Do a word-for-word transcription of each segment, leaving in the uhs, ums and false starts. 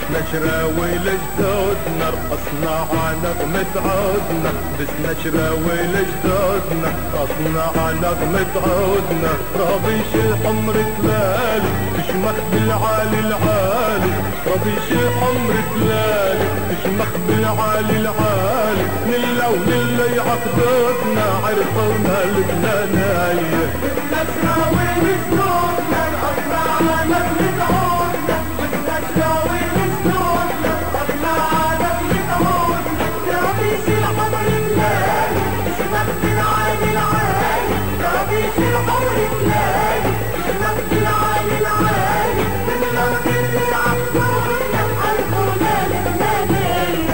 بسنا شراوي لجدودنا رقصنا عنغمة عودنا بسنا شراوي لجدودنا رقصنا عنغمة عودنا ربيش الحمر تلالي تشمخ بالعالي العالي ربيش الحمر تلالي تشمخ بالعالي العالي نلا ونلا يعقدودنا عرفونا لبنانية بسنا شراوي لجدودنا رقصنا عنغمة عودنا بسنا شراوي لجدودنا رقصنا عنغمة عودنا ربيش الحمر تلالي تشمخ بالعالي العالي ربيش الحمر تلالي تشمخ بالعالي العالي نلا ونلا يعقدودنا عرفونا لبنانية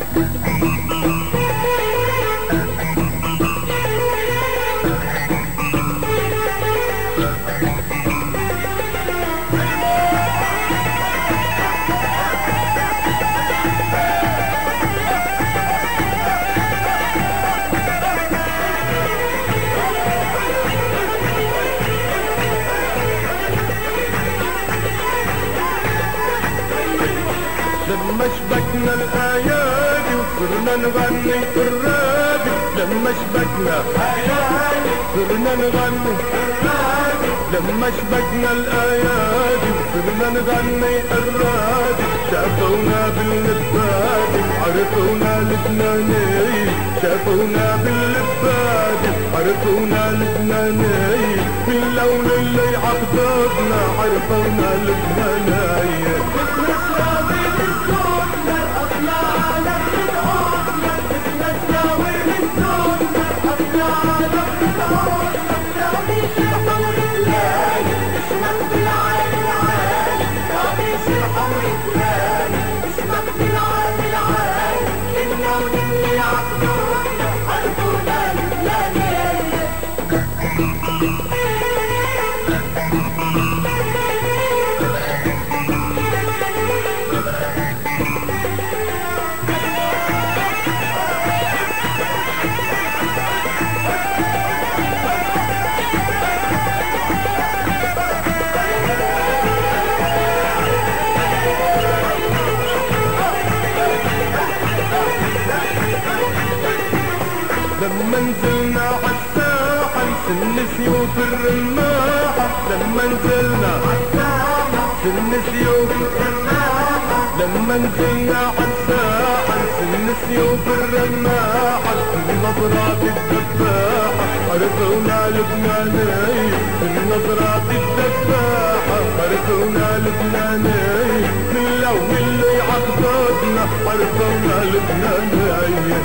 لما شبكنا الايادي وصرنا نغني في الرادي لما شبكنا الايادي وصرنا نغني في الرادي لما شبكنا الايادي وصرنا نغني الرادي شافونا باللبادي عرفونا لبناني شافونا باللبادي عرفونا لبناني باللون اللي عقدودنا عرفونا لبناني لما نزلنا عالساحة نسن سيوف الرماحة لما نزلنا عالساحة نسن سيوف الرماحة لما نزلنا عالساحة نسن سيوف الرماحة النظرات الدباحة عرفونا لبناني النظرات الدباحة عرفونا لبناني من لون اللي عقدودنا عرفونا لبناني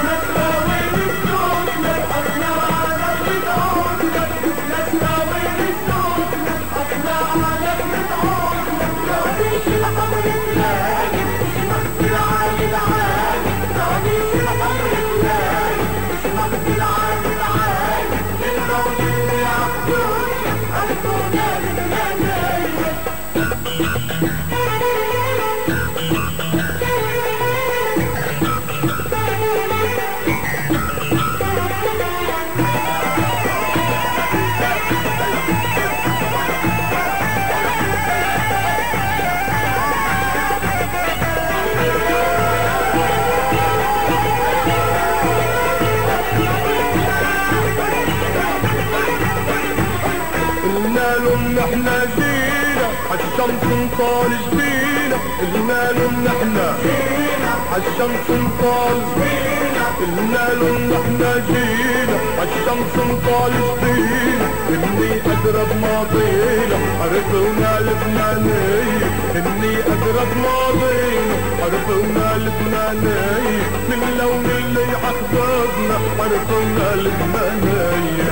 احنا جينا عالشمس نطال جبينا قلنا لهم احنا جينا عالشمس نطال جبينا قلنا لهم احنا جينا عالشمس نطال جبينا اني اضرب ماضينا عرفونا لبناني اني اضرب ماضينا عرفونا لبناني من لون اللي عقدودنا عرفونا لبناني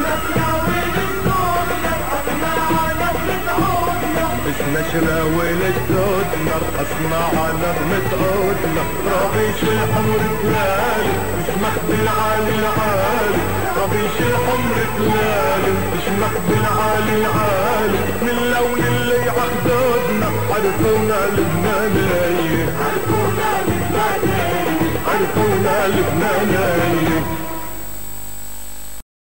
بسنا شراوي لجدودنا رقصنا عنغمة عودنا ربيش الحمر تلالي تشمخ بالعالي العالي ربيش الحمر تلالي تشمخ بالعالي العالي من لون اللي عقدودنا عرفونا لبناني عرفونا لبناني عرفونا لبناني